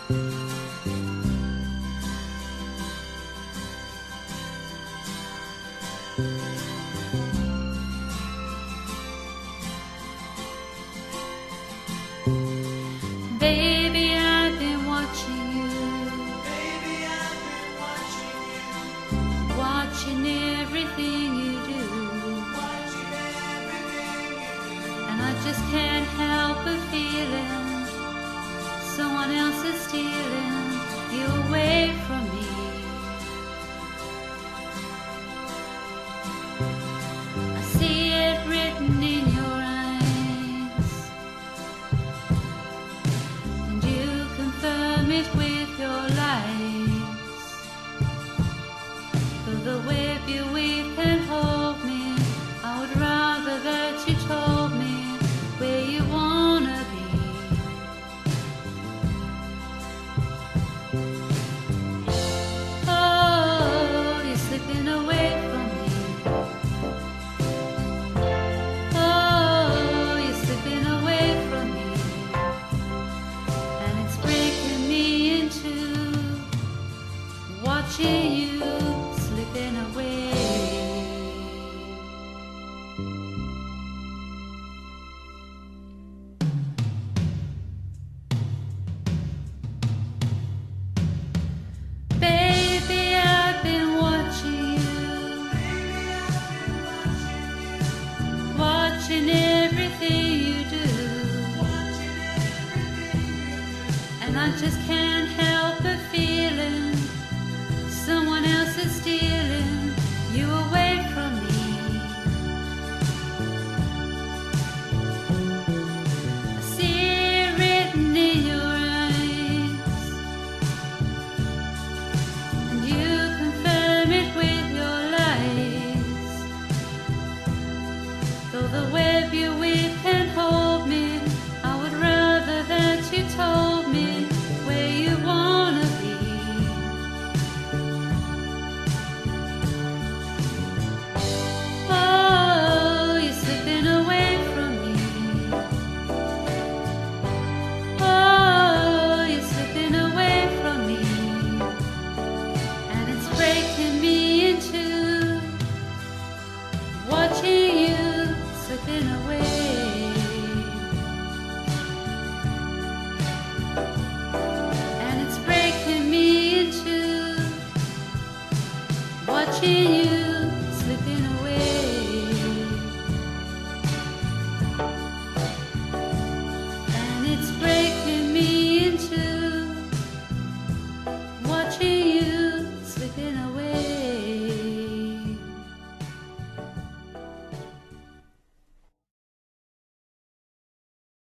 Baby, I've been watching you. Baby, I've been watching you. Watching everything you do. Watching everything you do. And I just can't help but feeling someone else is stealing you away from me. I see it written in your eyes, and you confirm it with your lies. Though the web you weave can hold me, I would rather that you told me where you wanna be. Oh, you're slipping away from me. Oh, you're slipping away from me, and it's breaking me in two, watching you slipping away. Baby, I've been watching you, watching everything you do, and I just can't help but feeling someone else is stealing you away from me. I see it written in your eyes, and you confirm it with your lies. Though the web you weave can hold me, I would rather that you told me where you wanna be. Oh, you're slipping away from me. Oh, you're slipping away from me, and it's breaking me in two, watching you slipping away. And it's breaking me in two, watching you